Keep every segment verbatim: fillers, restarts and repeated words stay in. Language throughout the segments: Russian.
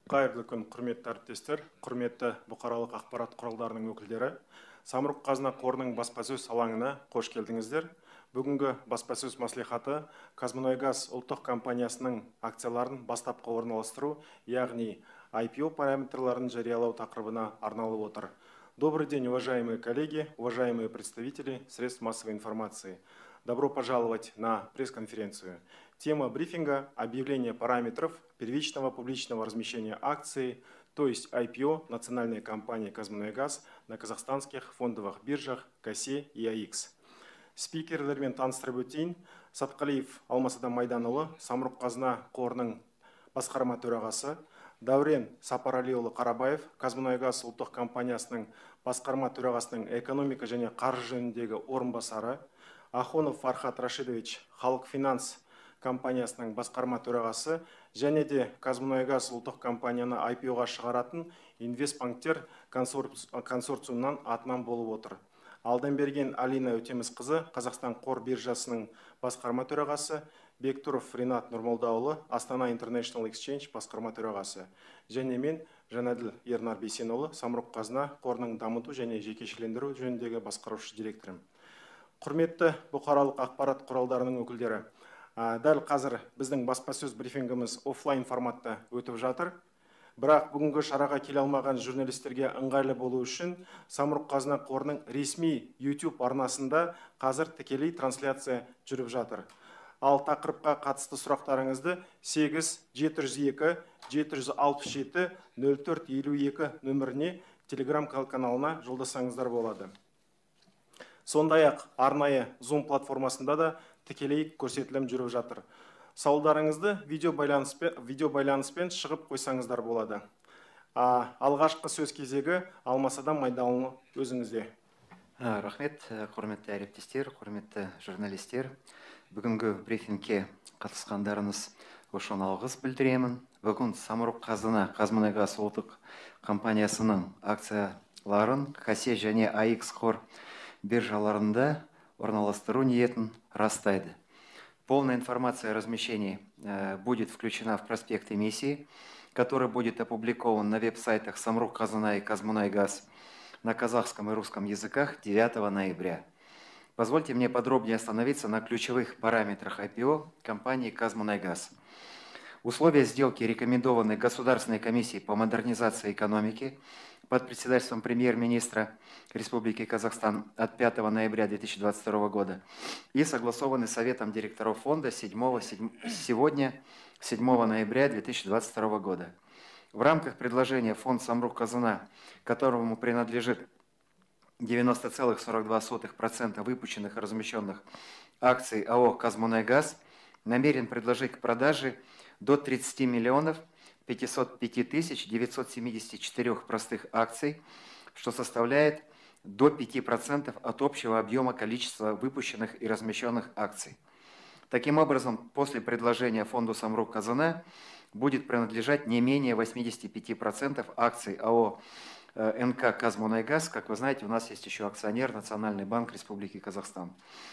Қайырлы күн, құрметті әріптестер, құрметті бұқаралық ақпарат құралдарының өкілдері. Самұрық қазына қорының баспасөз алаңына қош келдіңіздер. Бүгінгі баспасөз мәслихаты Қазмұнайгаз ұлттық компаниясының акцияларын бастапқы орналастыру, яғни ай пи о параметрларын жариялау тақырыбына арналып отыр. Добрый день, уважаемые коллеги, уважаемые представители средств массовой информации. Добро пожаловать на пресс-конференцию. Тема брифинга – объявление параметров первичного публичного размещения акций, то есть ай пи о национальной компании «Казмунайгаз» на казахстанских фондовых биржах КАСЕ и АИКС. Спикерлермен таныстырып өтейін. Сатқалиев Алмасадан Майданұлы, Самұрық қазына қорының басқарма төрағасы, Дәурен Сапаралиұлы Қарабаев, Казмунайгаз ұлттық компаниясының басқарма төрағасының экономика және қаржы жөніндегі орынбасары, Ахонов Фархат Рашидович, Халық финанс компаниясының басқарма төрағасы, және де Казмунайгаз ұлттық компанияны ай пи о-ға шығаратын инвестбанктер консорциумнан атынан болып отыр. Алданберген Алина Өтемісқызы, Қазақстан қор биржасының басқарма төрағасы, Бектұров Ринат Нұрмолдаұлы, Астана International Exchange басқарма төрағасы. Және мен Жанаділ Ернар Бейсенұлы, Самұрық қазына қорының дамыту және жекешелендіру жөніндегі басқарушы директорым. Құрметті бұқаралық ақпарат құралдарының өкілдері, дәл қазір біздің баспасөз брифингіміз офлайн форматта өтіп жатыр. Бірақ бүгінгі шараға келе алмаған журналистерге ыңғайлы болу үшін Самұрық қазына қорының ресми YouTube арнасында қазір тікелей трансляция жүріп жатыр. Ал тақырыпқа қатысты сұрақтарыңызды сегіз жеті жүз екі жеті жүз алпыс жеті нөл төрт елу екі нөміріне Telegram каналына жолдасаңыздар болады. Сондай-ақ арнайы Zoom платформасында да тікелей көрсетілім жүріп жатыр. Сауалдарыңызды видео байланыспен, видео байланыспен шығып қойсаңыздар болады. А, алғашқы сөз кезегі Алмасадан Майданұлы өзіңізде. Рахмет, құрметті әріптестер, құрметті журналистер. Бүгінгі брифингке қатысқандарыңыз үшін алғыс білдіремін. Бүгін Самұрық қазына Қазмұнайгаз ұлттық компаниясының акцияларын КАСЕ және АИКС қор биржаларында орналастыру ниетін растайды. Полная информация о размещении будет включена в проспект эмиссии, который будет опубликован на веб-сайтах Самұрық қазына и Казмунайгаз на казахском и русском языках девятого ноября. Позвольте мне подробнее остановиться на ключевых параметрах ай пи о компании Казмунайгаз. Условия сделки рекомендованы Государственной комиссией по модернизации экономики под председательством премьер-министра Республики Казахстан от пятого ноября две тысячи двадцать второго года и согласованы Советом директоров фонда седьмого, сегодня седьмого ноября две тысячи двадцать второго года. В рамках предложения фонд Самұрық қазына, которому принадлежит девяносто целых сорок два сотых процента выпущенных и размещенных акций АО «Казмунайгаз», намерен предложить к продаже до тридцати миллионов пятисот пяти тысяч девятисот семидесяти четырёх простых акций, что составляет до пяти процентов от общего объема количества выпущенных и размещенных акций. Таким образом, после предложения фонду Самұрық қазына будет принадлежать не менее восьмидесяти пяти процентов акций АО эн ка «Казмунайгаз». Как вы знаете, у нас есть еще акционер Национальный банк Республики Казахстан.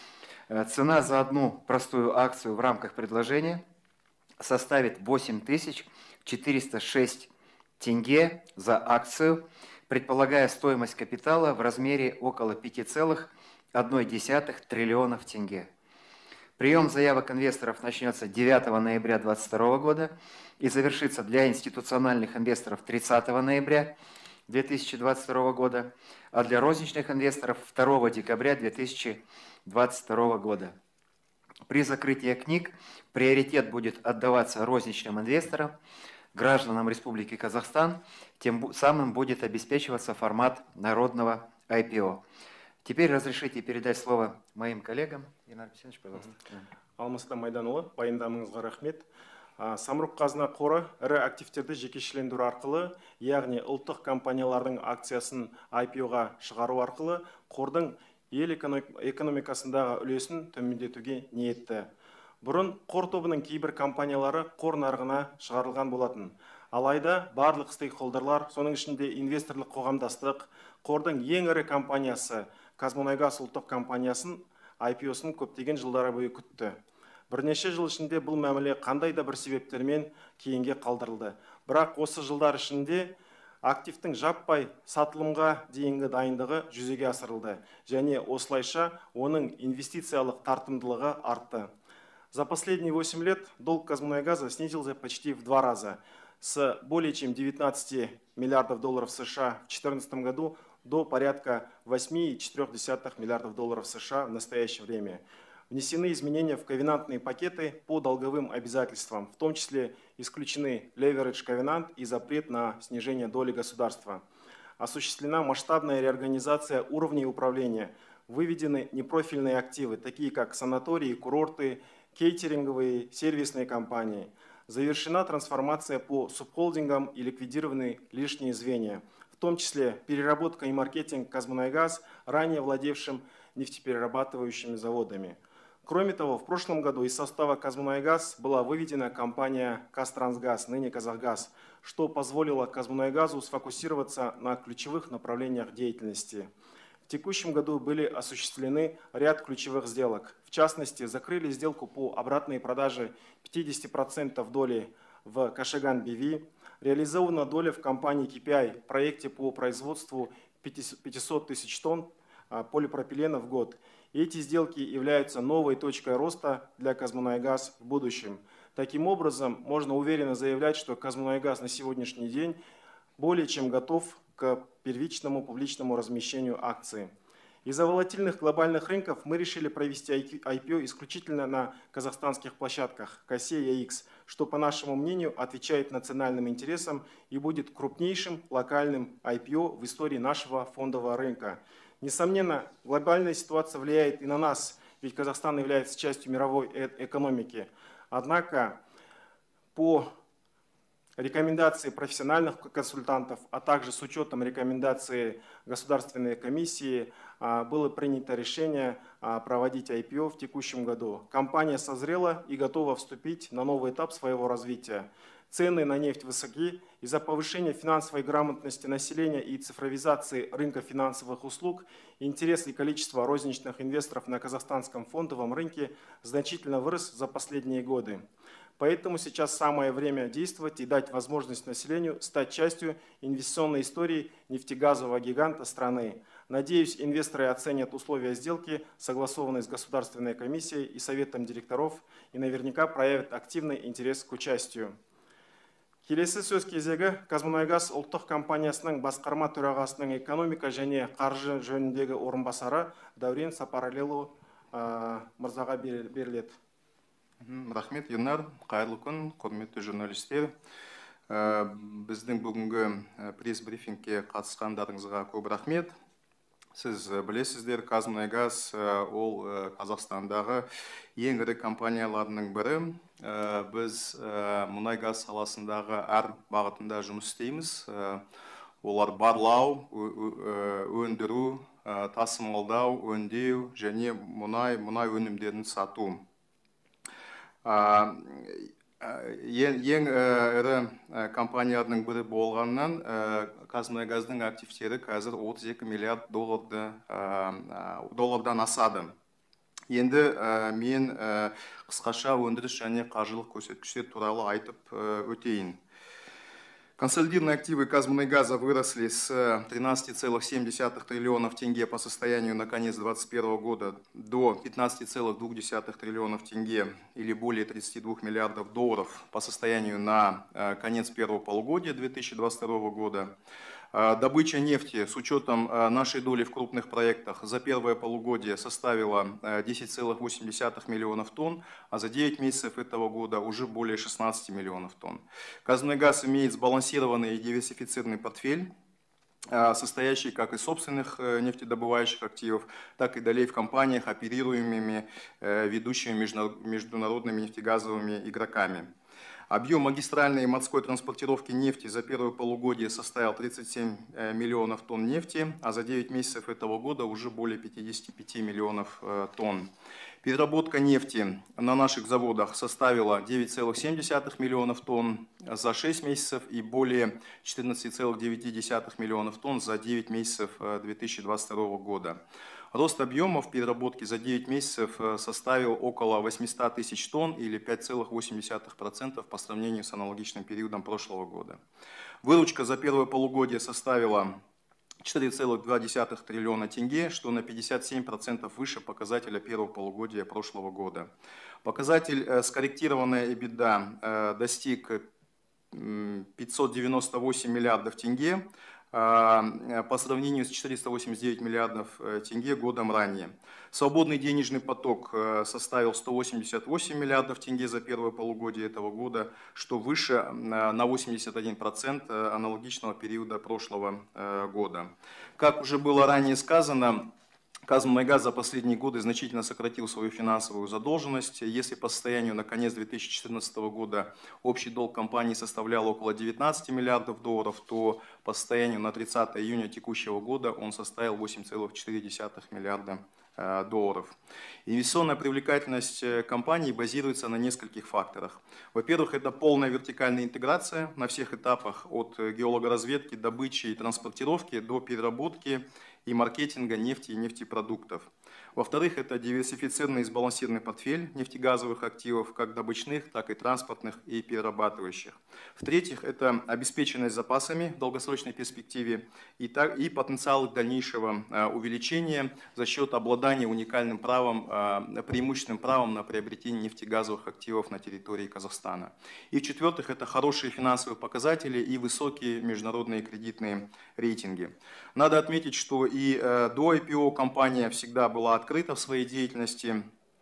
Цена за одну простую акцию в рамках предложения составит восемь тысяч четыреста шесть тенге за акцию, предполагая стоимость капитала в размере около пяти целых одной десятой триллионов тенге. Прием заявок инвесторов начнется девятого ноября две тысячи двадцать второго года и завершится для институциональных инвесторов тридцатого ноября две тысячи двадцать второго года, а для розничных инвесторов второго декабря две тысячи двадцать второго года. При закрытии книг приоритет будет отдаваться розничным инвесторам, гражданам Республики Казахстан, тем самым будет обеспечиваться формат народного ай пи о. Теперь разрешите передать слово моим коллегам. Ернар Бейсенович, пожалуйста. Алмасадан Майданұлы, баяндамыңызға рахмет. Самұрық қазына қоры ірі активтерді жекешелендіру арқылы, яғни ұлттық компаниялардың акциясын ай пи о-ға шығару арқылы қордың ел экономикасындағы үлесін төмендетуге ниетті. Бұрын қор тобының кейбір компаниялары қор нарығына шығарылған болатын. Алайда барлық стейкхолдерлар, соның ішінде инвесторлық қоғамдастық, қордың ең ірі компаниясы Казмунайгаз ұлттық компаниясын ай пи о-сын көптеген жылдары бойы күтті. Бірнеше жыл ішінде бұл мәміле қандай да бір себептермен кейінге қалдырылды. Бірақ осы жылдар ішінде активтің жаппай сатылымға дейінгі дайындығы жүзеге асырылды және осылайша оның инвестициялық тартымдылығы артты. За последние восемь лет долг Казмунайгаза снизился почти в два раза, с более чем девятнадцати миллиардов долларов США в две тысячи четырнадцатом году до порядка восьми целых четырёх десятых миллиардов долларов США в настоящее время. Внесены изменения в ковенантные пакеты по долговым обязательствам, в том числе исключены leverage ковенант и запрет на снижение доли государства. Осуществлена масштабная реорганизация уровней управления, выведены непрофильные активы, такие как санатории, курорты, кейтеринговые, сервисные компании. Завершена трансформация по субхолдингам и ликвидированы лишние звенья, в том числе переработка и маркетинг Казмунайгаз, ранее владевшим нефтеперерабатывающими заводами. Кроме того, в прошлом году из состава Казмунайгаз была выведена компания Казтрансгаз, ныне Казахгаз, что позволило Казмунайгазу сфокусироваться на ключевых направлениях деятельности. В текущем году были осуществлены ряд ключевых сделок. В частности, закрыли сделку по обратной продаже пятидесяти процентов доли в Кашеган би ви, реализована доля в компании кей пи ай в проекте по производству пятисот тысяч тонн полипропилена в год. И эти сделки являются новой точкой роста для Казмунайгаз в будущем. Таким образом, можно уверенно заявлять, что Казмунайгаз на сегодняшний день более чем готов к первичному публичному размещению акций. Из-за волатильных глобальных рынков мы решили провести ай пи о исключительно на казахстанских площадках КАСЕ и АИКС, что, по нашему мнению, отвечает национальным интересам и будет крупнейшим локальным ай пи о в истории нашего фондового рынка. Несомненно, глобальная ситуация влияет и на нас, ведь Казахстан является частью мировой экономики. Однако, по рекомендации профессиональных консультантов, а также с учетом рекомендаций Государственной комиссии, было принято решение проводить ай пи о в текущем году. Компания созрела и готова вступить на новый этап своего развития. Цены на нефть высоки. Из-за повышения финансовой грамотности населения и цифровизации рынка финансовых услуг интерес и количество розничных инвесторов на казахстанском фондовом рынке значительно вырос за последние годы. Поэтому сейчас самое время действовать и дать возможность населению стать частью инвестиционной истории нефтегазового гиганта страны. Надеюсь, инвесторы оценят условия сделки, согласованные с Государственной комиссией и Советом директоров, и наверняка проявят активный интерес к участию. Келесі сөз кезегі Казмунайгаз ұлттық компаниясының басқарма төрағасының экономика және қаржы жөніндегі орынбасары Дәурен Сапарәліұлы мырзаға беріледі. Рахмет, Ернар. Қайырлы күн, құрметті журналистер. Біздің бүгінгі пресс-брифингке қатысқандарыңызға көп рахмет. Сіз білесіздер, Казмунайгаз ол Қазақстандағы ең ірі компанияларының бірі. Біз мұнай-газ саласындағы әр бағытында жұмыс істейміз. Олар барлау, өндіру, тасымалдау, өңдеу және мұнай, мұнай өнімдерін сату. Ең ірі компаниялардың бірі болғаннан Казмунайгаздың активтері қазір отыз екі миллиард доллардан асады. Енді мен қысқаша өндіріс және қаржылық көрсеткіштер туралы айтып өтейін. Консолидированные активы Казмунайгаза выросли с тринадцати целых семи десятых триллионов тенге по состоянию на конец две тысячи двадцать первого года до пятнадцати целых двух десятых триллионов тенге или более тридцати двух миллиардов долларов по состоянию на конец первого полугодия две тысячи двадцать второго года. Добыча нефти с учетом нашей доли в крупных проектах за первое полугодие составила десять целых восемь десятых миллионов тонн, а за девять месяцев этого года уже более шестнадцати миллионов тонн. Казмунайгаз имеет сбалансированный и диверсифицированный портфель, состоящий как из собственных нефтедобывающих активов, так и долей в компаниях, оперируемыми ведущими международными нефтегазовыми игроками. Объем магистральной и морской транспортировки нефти за первое полугодие составил тридцать семь миллионов тонн нефти, а за девять месяцев этого года уже более пятидесяти пяти миллионов тонн. Переработка нефти на наших заводах составила девять целых семь десятых миллионов тонн за шесть месяцев и более четырнадцати целых девяти десятых миллионов тонн за девять месяцев две тысячи двадцать второго года. Рост объемов переработки за девять месяцев составил около восьмисот тысяч тонн или пять целых восемь десятых процента по сравнению с аналогичным периодом прошлого года. Выручка за первое полугодие составила четыре целых два десятых триллиона тенге, что на пятьдесят семь процентов выше показателя первого полугодия прошлого года. Показатель скорректированная EBITDA достиг пятьсот девяносто восемь миллиардов тенге по сравнению с четыреста восемьдесят девять миллиардов тенге годом ранее. Свободный денежный поток составил сто восемьдесят восемь миллиардов тенге за первое полугодие этого года, что выше на восемьдесят один процент аналогичного периода прошлого года. Как уже было ранее сказано, Казмунайгаз за последние годы значительно сократил свою финансовую задолженность. Если по состоянию на конец две тысячи четырнадцатого года общий долг компании составлял около девятнадцати миллиардов долларов, то по состоянию на тридцатое июня текущего года он составил восемь целых четыре десятых миллиарда долларов. Инвестиционная привлекательность компании базируется на нескольких факторах. Во-первых, это полная вертикальная интеграция на всех этапах от геологоразведки, добычи и транспортировки до переработки и маркетинга нефти и нефтепродуктов. Во-вторых, это диверсифицированный и сбалансированный портфель нефтегазовых активов, как добычных, так и транспортных и перерабатывающих. В-третьих, это обеспеченность запасами в долгосрочной перспективе и, так, и потенциал их дальнейшего увеличения за счет обладания уникальным правом, преимущественным правом на приобретение нефтегазовых активов на территории Казахстана. И в-четвертых, это хорошие финансовые показатели и высокие международные кредитные рейтинги. Надо отметить, что и до ай пи о компания всегда была открыта в своей деятельности.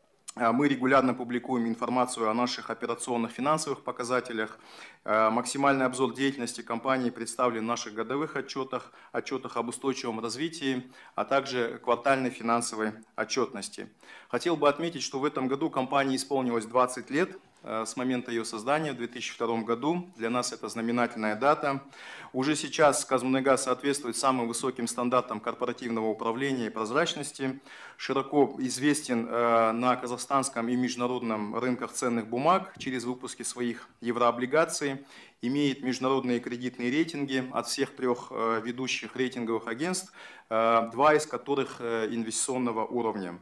Мы регулярно публикуем информацию о наших операционных финансовых показателях. Максимальный обзор деятельности компании представлен в наших годовых отчетах, отчетах об устойчивом развитии, а также квартальной финансовой отчетности. Хотел бы отметить, что в этом году компании исполнилось двадцать лет с момента ее создания в две тысячи втором году. Для нас это знаменательная дата. Уже сейчас Казмунайгаз соответствует самым высоким стандартам корпоративного управления и прозрачности, широко известен на казахстанском и международном рынках ценных бумаг через выпуски своих еврооблигаций, имеет международные кредитные рейтинги от всех трех ведущих рейтинговых агентств, два из которых инвестиционного уровня.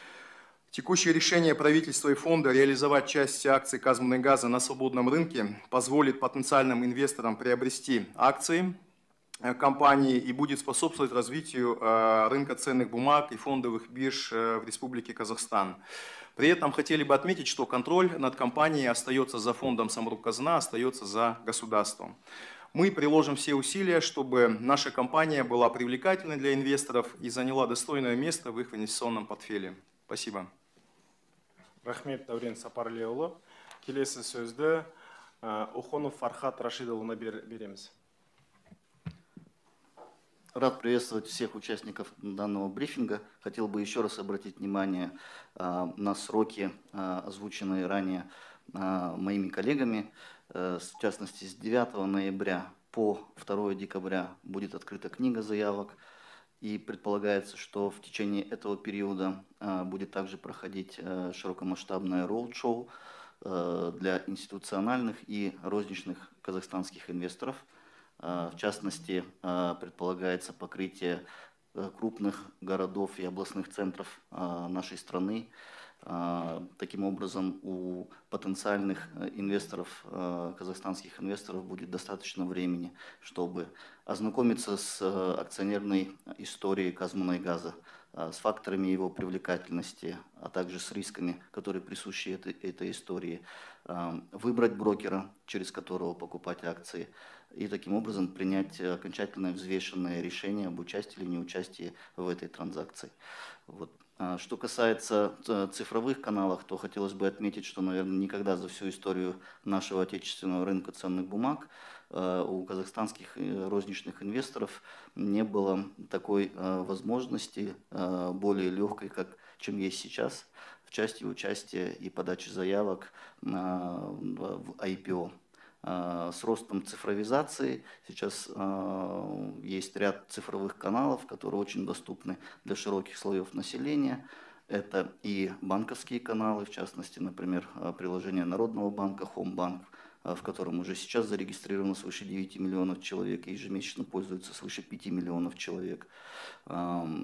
Текущее решение правительства и фонда реализовать часть акций Казмунайгаза на свободном рынке позволит потенциальным инвесторам приобрести акции компании и будет способствовать развитию рынка ценных бумаг и фондовых бирж в Республике Казахстан. При этом хотели бы отметить, что контроль над компанией остается за фондом Самрұқ-Қазына, остается за государством. Мы приложим все усилия, чтобы наша компания была привлекательной для инвесторов и заняла достойное место в их инвестиционном портфеле. Спасибо. Рахмет, Дәурен Сапарлиұлы. Келесі сөзді Ухонов Фархат Рашидұлына береміз. Рад приветствовать всех участников данного брифинга. Хотел бы еще раз обратить внимание на сроки, озвученные ранее моими коллегами. В частности, с девятого ноября по второе декабря будет открыта книга заявок. И предполагается, что в течение этого периода будет также проходить широкомасштабное роуд-шоу для институциональных и розничных казахстанских инвесторов. В частности, предполагается покрытие крупных городов и областных центров нашей страны. Таким образом, у потенциальных инвесторов, казахстанских инвесторов, будет достаточно времени, чтобы ознакомиться с акционерной историей Казмунайгаза, с факторами его привлекательности, а также с рисками, которые присущи этой, этой истории, выбрать брокера, через которого покупать акции, и таким образом принять окончательное взвешенное решение об участии или неучастии в этой транзакции. Вот. Что касается цифровых каналов, то хотелось бы отметить, что, наверное, никогда за всю историю нашего отечественного рынка ценных бумаг у казахстанских розничных инвесторов не было такой возможности, более легкой, как, чем есть сейчас, в части участия и подачи заявок в ай пи о. С ростом цифровизации сейчас есть ряд цифровых каналов, которые очень доступны для широких слоев населения. Это и банковские каналы, в частности, например, приложение Народного банка Хомбанк, в котором уже сейчас зарегистрировано свыше девяти миллионов человек и ежемесячно пользуются свыше пяти миллионов человек.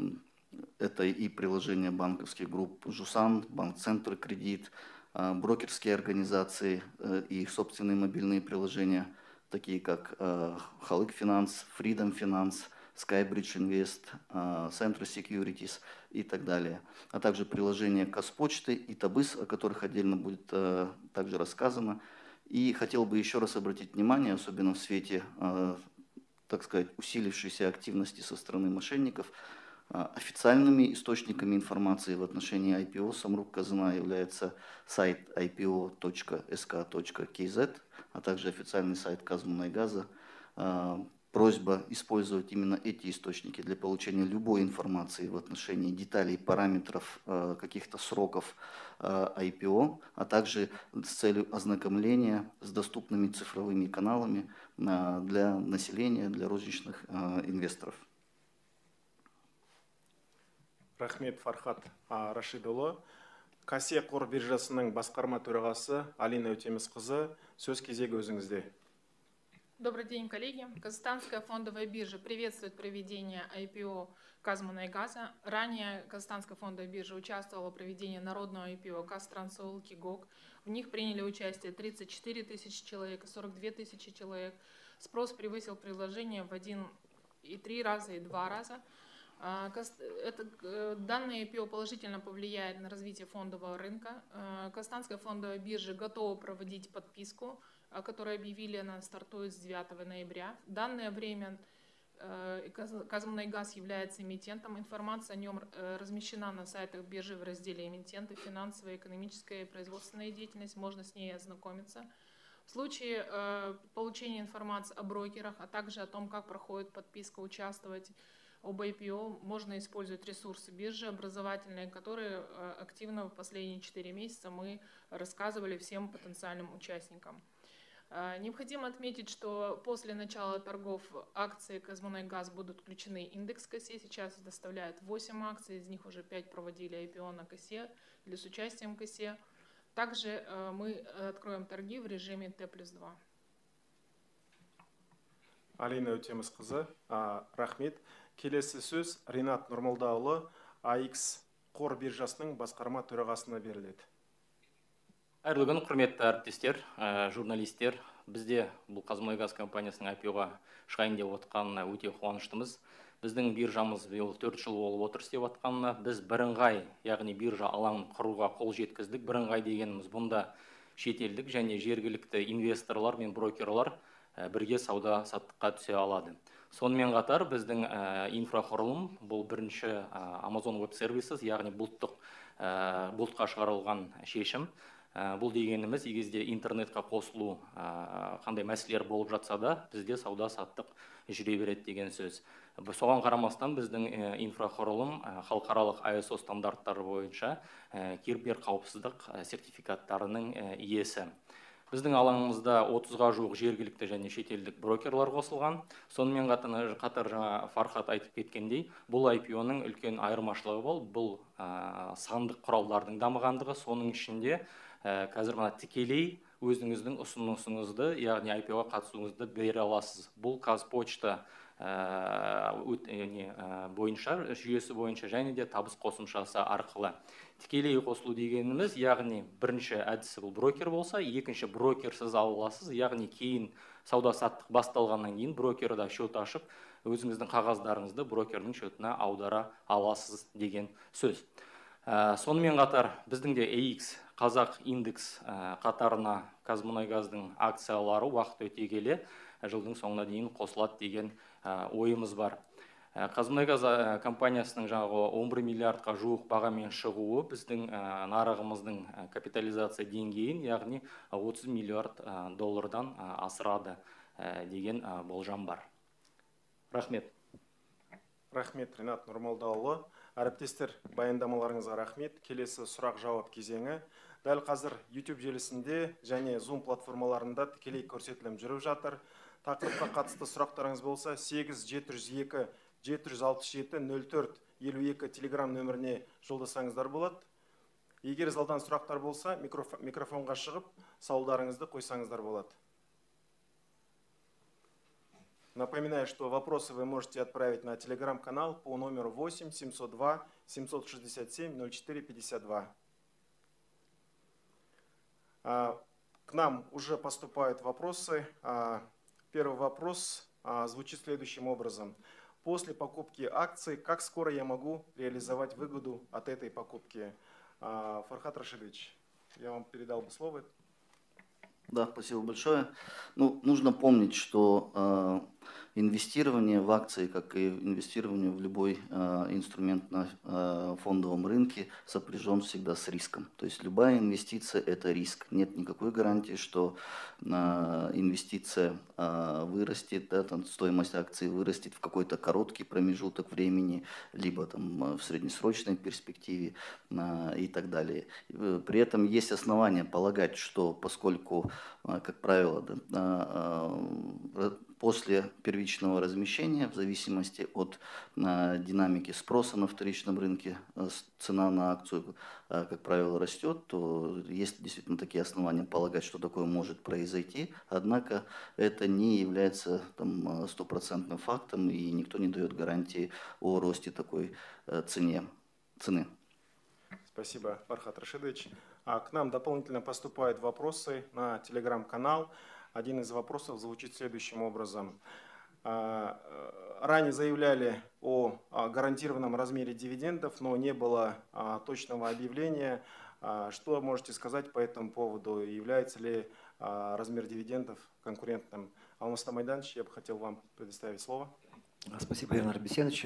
Это и приложение банковских групп «Жусан», «Банк-центр Кредит», брокерские организации и их собственные мобильные приложения, такие как Халык Финанс, Freedom Finance, Skybridge Invest, Centro Securities и так далее. А также приложения Казпочты и Табыс, о которых отдельно будет также рассказано. И хотел бы еще раз обратить внимание, особенно в свете, так сказать, усилившейся активности со стороны мошенников, официальными источниками информации в отношении ай пи о Самрук-Казына является сайт ай пи о точка эс ка точка кей зет, а также официальный сайт Казмунайгаза. Просьба использовать именно эти источники для получения любой информации в отношении деталей, параметров, каких-то сроков ай пи о, а также с целью ознакомления с доступными цифровыми каналами для населения, для розничных инвесторов. Рахмет, Фархат Рашидұлы. Кассия қор биржасының басқарма төрағасы Алина Өтемісқызы, сөз кезегі өзіңізде. Добрый день, коллеги. Казахстанская фондовая биржа приветствует проведение ай пи о Казмунайгаза. Ранее Казахстанская фондовая биржа участвовала в проведении народного ай пи о Казтрансойл Кигок. В них приняли участие тридцать четыре тысячи человек, сорок две тысячи человек. Спрос превысил предложение в один и три раза и два раза. Это, данное ай пи о положительно повлияет на развитие фондового рынка. Казахстанская фондовая биржа готова проводить подписку, о которой объявили, она стартует с девятого ноября. В данное время Казмунайгаз является эмитентом. Информация о нем размещена на сайтах биржи в разделе «Эмитенты», «Финансовая, экономическая и производственная деятельность». Можно с ней ознакомиться. В случае получения информации о брокерах, а также о том, как проходит подписка, участвовать об ай пи о, можно использовать ресурсы биржи образовательные, которые активно в последние четыре месяца мы рассказывали всем потенциальным участникам. Необходимо отметить, что после начала торгов акции Казмунайгаз будут включены в индекс КАСЕ. Сейчас доставляют восемь акций, из них уже пять проводили ай пи о на КАСЕ или с участием КАСЕ. Также мы откроем торги в режиме Т плюс два. Алина Өтемісқызы, рахмет. Келесі сөз Ринат Нұрмолдаұлы эй икс қор биржасының басқарма төрағасына беріледі. Қайырлы күн, құрметті әріптестер, журналистер. Бізде бұл Казмунайгаз компаниясының ай пи о-ға шығайын деп отқанына өте қуаныштымыз. Біздің биржамыз биыл төрт жыл болып отыр істеп отқанына. Біз бірыңғай, яғни биржа алаңын құруға қол жеткіздік. Бірыңғай дегеніміз бұнда шетелдік және жергілікті инвесторлар мен брокерлар бірге сауда саттыққа түсе алады. Сонымен қатар біздің инфрақұрылым бұл бірінші Amazon Web Services, яғни бұлттық бұлтқа шығарылған шешім. Бұл дегеніміз егізде интернетқа қосылу қандай мәселелер болып жатса да, бізде сауда саттық жүре береді деген сөз. Соған қарамастан біздің инфрақұрылым халықаралық ай эс о стандарттары бойынша кибер қауіпсіздік сертификаттарының иесі. Біздің алаңымызда отызға жуық жергілікті және шетелдік брокерлар қосылған. Сонымен қатар жаңа Фархат айтып кеткендей, бұл ай пи о-ның үлкен айырмашылығы бол, бұл сандық құралдардың дамығандығы, соның ішінде қазір мына тікелей өзіңіздің ұсынысыңызды, яғни ай пи о-ға қатысуыңызды бере аласыз. Бұл Казпочта бойынша, жүйесі бойынша және де табыс қосымшасы арқылы. Тікелей қосылу дегеніміз, яғни бірінші әдісі бұл брокер болса, екінші брокерсіз аласыз, яғни кейін сауда саттық басталғаннан кейін брокерда шот ашып, өзіңіздің қағаздарыңызды брокердің шотына аудара аласыз деген сөз. Сонымен қатар біздің де эй икс Қазақ индекс қатарына Казмунайгаздың акциялары уақыт өте келе жылдың соңына дейін қосылады деген ойымыз бар. Казмунайгаз компаниясының жаңағы он бір миллиардқа жуық бағамен шығуы біздің нарығымыздың капитализация деңгейін, яғни отыз миллиард доллардан асырады деген болжам бар. Рахмет. Рахмет, Ринат Нұрмолдаұлы. Әріптестер, баяндамаларыңызға рахмет. Келесі сұрақ-жауап кезеңі. Дәл қазір YouTube желісінде және Zoom платформаларында тікелей көрсетілім жүріп жатыр. Тақырыпқа қатысты сұрақтарыңыз болса, сегіз жеті жүз екі жеті жүз алпыс жеті нөл төрт елу екі телеграм нөміріне жолдасаңыздар болады. Егер залдан сұрақтар болса, микрофонға шығып, сауалдарыңызды қойсаңыздар болады. Напоминаю, что вопросы вы можете отправить на телеграм-канал по номеру восемь семьсот два семьсот шестьдесят семь ноль четыре пятьдесят два. К нам уже поступают вопросы. Первый вопрос звучит следующим образом. После покупки акций, как скоро я могу реализовать выгоду от этой покупки? Фархат Рашидович, я вам передал бы слово. Да, спасибо большое. Ну, нужно помнить, что э, инвестирование в акции, как и инвестирование в любой э, инструмент на э, фондовом рынке, сопряжен всегда с риском. То есть любая инвестиция – это риск. Нет никакой гарантии, что э, инвестиция э, вырастет, да, там, стоимость акции вырастет в какой-то короткий промежуток времени, либо там, в среднесрочной перспективе э, и так далее. При этом есть основания полагать, что поскольку, как правило, да, после первичного размещения, в зависимости от динамики спроса на вторичном рынке, цена на акцию, как правило, растет, то есть действительно такие основания полагать, что такое может произойти. Однако это не является там стопроцентным фактом, и никто не дает гарантии о росте такой цене, цены. Спасибо, Фархат Рашидович. А к нам дополнительно поступают вопросы на телеграм-канал. Один из вопросов звучит следующим образом. Ранее заявляли о гарантированном размере дивидендов, но не было точного объявления. Что можете сказать по этому поводу? Является ли размер дивидендов конкурентным? Алмастан Майданович, я бы хотел вам предоставить слово. Спасибо, Ернар Бесенович.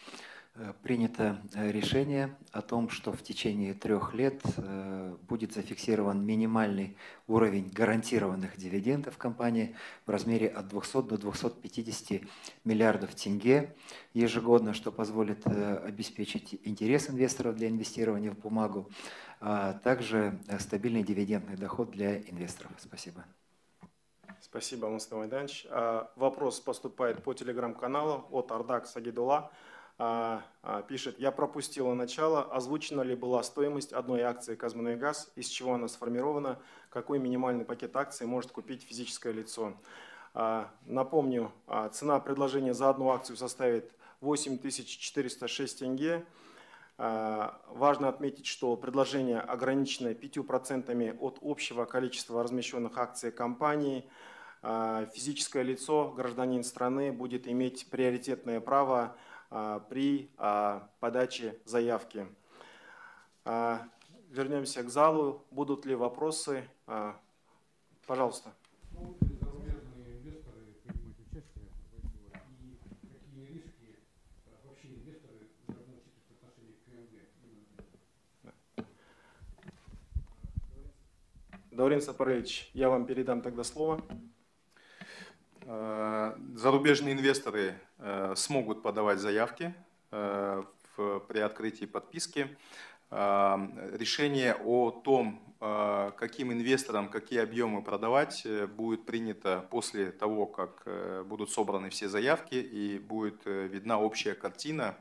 Принято решение о том, что в течение трех лет будет зафиксирован минимальный уровень гарантированных дивидендов компании в размере от двухсот до двухсот пятидесяти миллиардов тенге ежегодно, что позволит обеспечить интерес инвесторов для инвестирования в бумагу, а также стабильный дивидендный доход для инвесторов. Спасибо. Спасибо, Алмастан Майданович. Вопрос поступает по телеграм-каналу от Ардак Сагидула. Пишет: я пропустила начало. Озвучена ли была стоимость одной акции «Казмунайгаз», из чего она сформирована, какой минимальный пакет акций может купить физическое лицо? Напомню, цена предложения за одну акцию составит восемь тысяч четыреста шесть тенге. Важно отметить, что предложение ограничено пятью процентами от общего количества размещенных акций компании. Физическое лицо, гражданин страны, будет иметь приоритетное право при подаче заявки. Вернемся к залу. Будут ли вопросы? Пожалуйста. Даурен Сапарович, я вам передам тогда слово. Зарубежные инвесторы смогут подавать заявки при открытии подписки. Решение о том, каким инвесторам какие объемы продавать, будет принято после того, как будут собраны все заявки и будет видна общая картина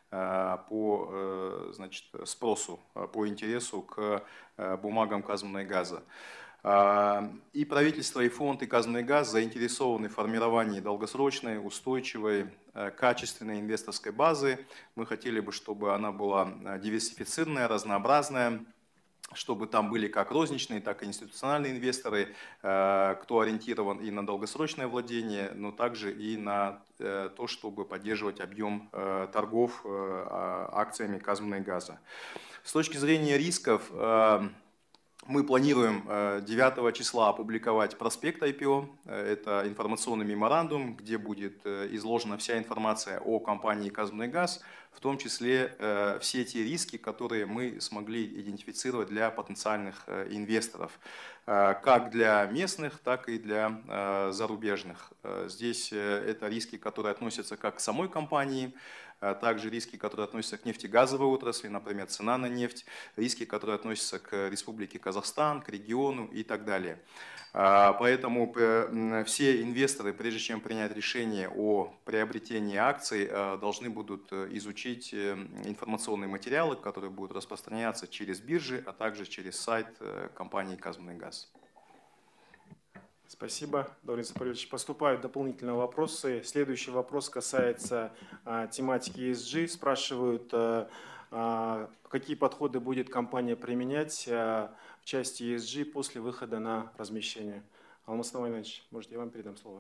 по, значит, спросу, по интересу к бумагам Казмунайгаза. И правительство, и фонд, и Казмунайгаз заинтересованы в формировании долгосрочной, устойчивой, качественной инвесторской базы. Мы хотели бы, чтобы она была диверсифицированная, разнообразная, чтобы там были как розничные, так и институциональные инвесторы, кто ориентирован и на долгосрочное владение, но также и на то, чтобы поддерживать объем торгов акциями Казмунайгаза. С точки зрения рисков, мы планируем девятого числа опубликовать проспект ай пи о. Это информационный меморандум, где будет изложена вся информация о компании «Казмунайгаз», в том числе все те риски, которые мы смогли идентифицировать для потенциальных инвесторов, как для местных, так и для зарубежных. Здесь это риски, которые относятся как к самой компании, также риски, которые относятся к нефтегазовой отрасли, например, цена на нефть, риски, которые относятся к Республике Казахстан, к региону и так далее. Поэтому все инвесторы, прежде чем принять решение о приобретении акций, должны будут изучить информационные материалы, которые будут распространяться через биржи, а также через сайт компании «Казмунайгаз». Спасибо, Даурен Сапаревич. Поступают дополнительные вопросы. Следующий вопрос касается а, тематики и эс джи. Спрашивают, а, а, какие подходы будет компания применять а, в части и эс джи после выхода на размещение. Алмаз Иванович, может, я вам передам слово.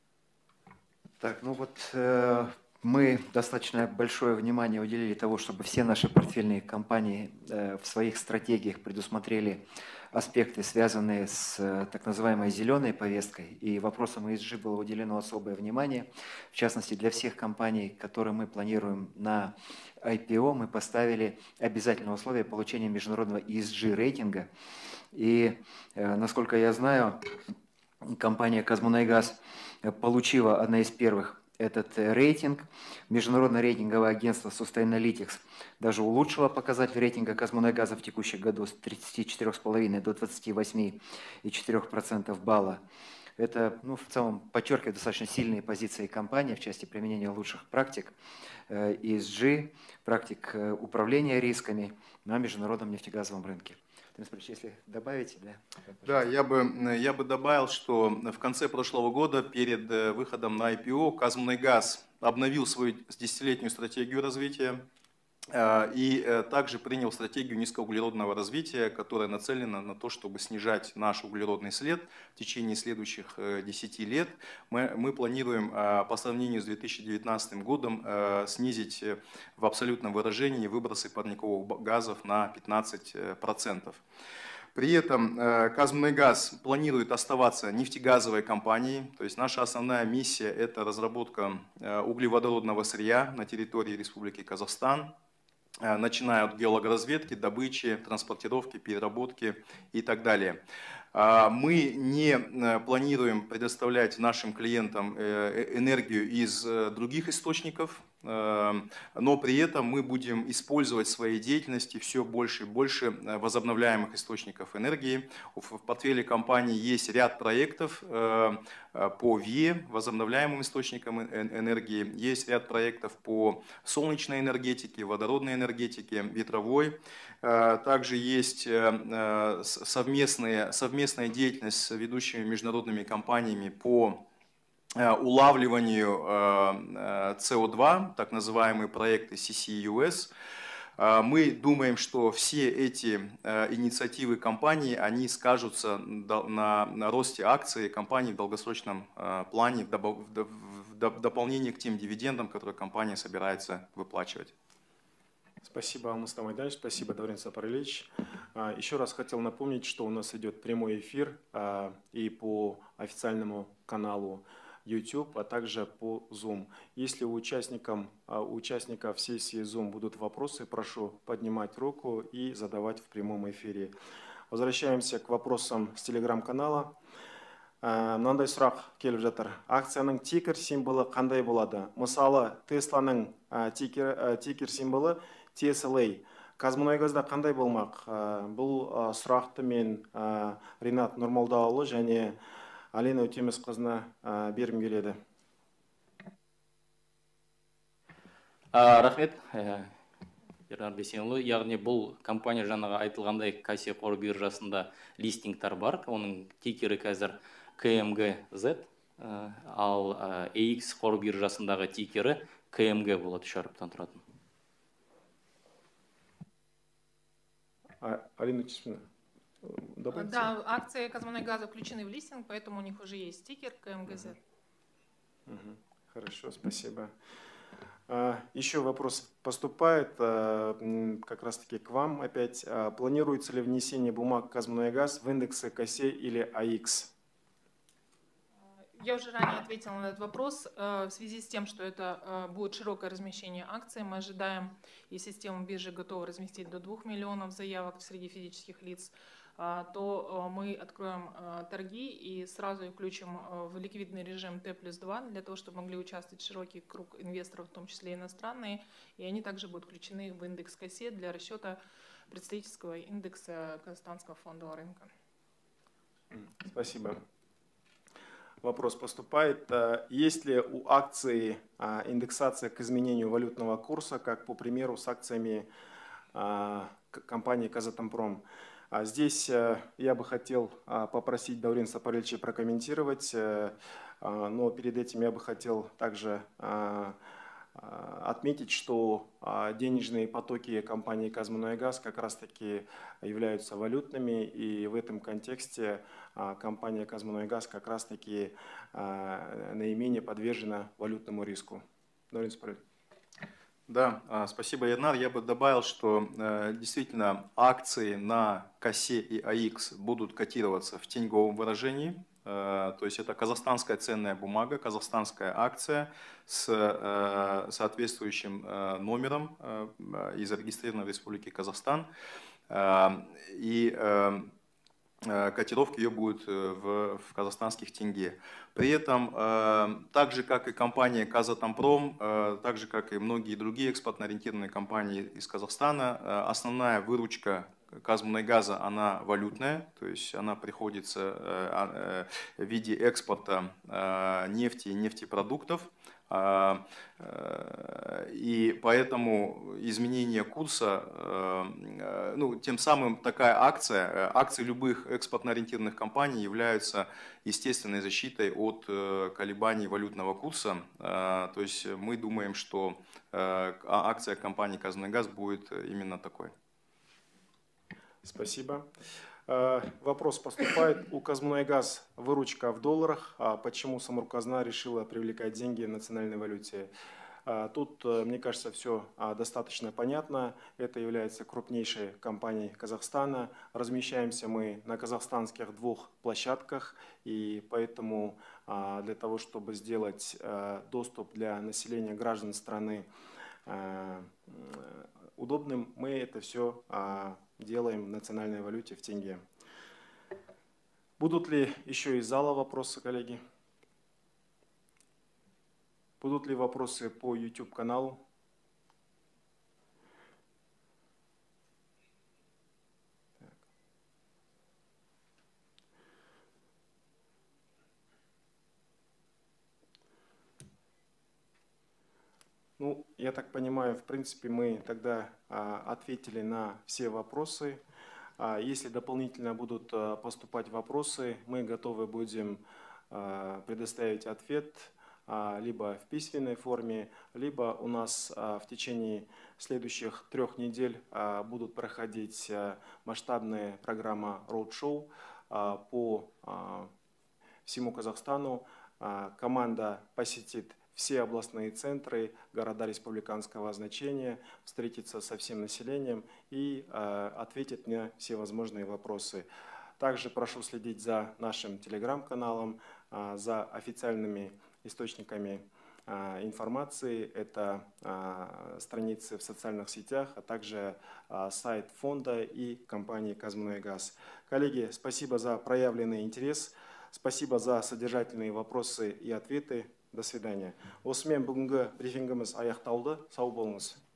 Так, ну вот э, мы достаточно большое внимание уделили того, чтобы все наши портфельные компании э, в своих стратегиях предусмотрели аспекты, связанные с э, так называемой зеленой повесткой. И вопросам и эс джи было уделено особое внимание. В частности, для всех компаний, которые мы планируем на ай пи о, мы поставили обязательное условие получения международного и эс джи рейтинга. И, э, насколько я знаю, компания «Казмунайгаз» получила одна из первых этот рейтинг. Международное рейтинговое агентство Sustainalytics даже улучшило показатель рейтинга «Казмунайгаза» в текущем году с тридцати четырёх целых пяти десятых до двадцати восьми целых четырёх десятых процента балла. Это, ну, в целом подчеркивает достаточно сильные позиции компании в части применения лучших практик и эс джи, практик управления рисками на международном нефтегазовом рынке. Если добавить, да? Да, я бы, я бы добавил, что в конце прошлого года перед выходом на ай пи о «Казмунайгаз» обновил свою десятилетнюю стратегию развития и также принял стратегию низкоуглеродного развития, которая нацелена на то, чтобы снижать наш углеродный след в течение следующих десяти лет. Мы, мы планируем по сравнению с две тысячи девятнадцатым годом снизить в абсолютном выражении выбросы парниковых газов на пятнадцать процентов. При этом «Казмунайгаз» планирует оставаться нефтегазовой компанией, то есть наша основная миссия – это разработка углеводородного сырья на территории Республики Казахстан, начиная от геологоразведки, добычи, транспортировки, переработки и так далее. Мы не планируем предоставлять нашим клиентам энергию из других источников, но при этом мы будем использовать в своей деятельности все больше и больше возобновляемых источников энергии. В портфеле компании есть ряд проектов по ви и, возобновляемым источникам энергии, есть ряд проектов по солнечной энергетике, водородной энергетике, ветровой. Также есть совместные, совместная деятельность с ведущими международными компаниями по улавливанию си о два, так называемые проекты си си ю эс. Мы думаем, что все эти инициативы компании, они скажутся на, на росте акций компании в долгосрочном плане, в дополнение к тем дивидендам, которые компания собирается выплачивать. Спасибо, Алмаз Майданович, спасибо, Даурен Сапаревич. Еще раз хотел напомнить, что у нас идет прямой эфир и по официальному каналу YouTube, а также по Zoom. Если у участников, у участников сессии Zoom будут вопросы, прошу поднимать руку и задавать в прямом эфире. Возвращаемся к вопросам с телеграм-канала. Мынандай сұрақ келіп жатыр. Акцияның тикер символы қандай болады? Мысалы, Тесланың тикер символы ти эс эл эй. Казмунайгазда қандай болмақ? Бұл сұрақты мен Ринат Нұрмолдаұлы және Алина Өтемісқызына бергім келеді. Рахмет, Ернар Бейсенұлы. Яғни бұл компания жаңағы айтылғандай Кассия қор биржасында листингтар бар. Оның тикері қазір ка эм гэ зет, ал эй икс қор биржасындағы тикері ка эм гэ болады, үш әріптен тұратын. Алина Өтемісқызына. Добавьте. Да, акции Казмунайгаза включены в листинг, поэтому у них уже есть стикер ка эм гэ зет. Хорошо, спасибо. Еще вопрос поступает как раз-таки к вам опять. Планируется ли внесение бумаг Казмунайгаз в индексы КАСЕ или а икс? Я уже ранее ответила на этот вопрос. В связи с тем, что это будет широкое размещение акций, мы ожидаем, и система биржи готова разместить до двух миллионов заявок среди физических лиц, то мы откроем торги и сразу их включим в ликвидный режим Т плюс два, для того, чтобы могли участвовать широкий круг инвесторов, в том числе иностранные, и они также будут включены в индекс КАСЕ для расчета представительского индекса Казахстанского фондового рынка. Спасибо. Вопрос поступает. Есть ли у акции индексация к изменению валютного курса, как, по примеру, с акциями компании «Казатомпром»? А здесь я бы хотел попросить Даурен Сапарельевича прокомментировать, но перед этим я бы хотел также отметить, что денежные потоки компании «Казмунайгаз» как раз-таки являются валютными, и в этом контексте компания «Казмунайгаз» как раз-таки наименее подвержена валютному риску. Даурен Сапарельевич. Да, спасибо, Ернар. Я бы добавил, что действительно акции на КАСЕ и АИКС будут котироваться в теневом выражении. То есть это казахстанская ценная бумага, казахстанская акция с соответствующим номером и зарегистрирована в Республике Казахстан. И котировки ее будут в, в казахстанских тенге. При этом, так же как и компания «Казатомпром», так же как и многие другие экспортно-ориентированные компании из Казахстана, основная выручка «Казмунайгаза» она валютная, то есть она приходится в виде экспорта нефти и нефтепродуктов. И поэтому изменение курса, ну, тем самым такая акция, акции любых экспортно-ориентированных компаний являются естественной защитой от колебаний валютного курса. То есть мы думаем, что акция компании «Казмунайгаз» будет именно такой. Спасибо. Вопрос поступает. У «Казмунайгаз» выручка в долларах. А почему Самрұқ-Қазына решила привлекать деньги в национальной валюте? Тут, мне кажется, все достаточно понятно. Это является крупнейшей компанией Казахстана. Размещаемся мы на казахстанских двух площадках. И поэтому для того, чтобы сделать доступ для населения граждан страны удобным, мы это все делаем в национальной валюте, в тенге. Будут ли еще из зала вопросы, коллеги? Будут ли вопросы по YouTube-каналу? Ну, я так понимаю, в принципе, мы тогда а, ответили на все вопросы. А, если дополнительно будут а, поступать вопросы, мы готовы будем а, предоставить ответ а, либо в письменной форме, либо у нас а, в течение следующих трех недель а, будут проходить а, масштабная программа роуд-шоу а, по а, всему Казахстану. А, команда посетит все областные центры, города республиканского значения, встретиться со всем населением и э, ответить на все возможные вопросы. Также прошу следить за нашим телеграм-каналом, э, за официальными источниками э, информации. Это э, страницы в социальных сетях, а также э, сайт фонда и компании «Казмунайгаз». Коллеги, спасибо за проявленный интерес, спасибо за содержательные вопросы и ответы. До свидания. Осымен бүгінгі брифингіміз аяқталды. Сау болыңыз.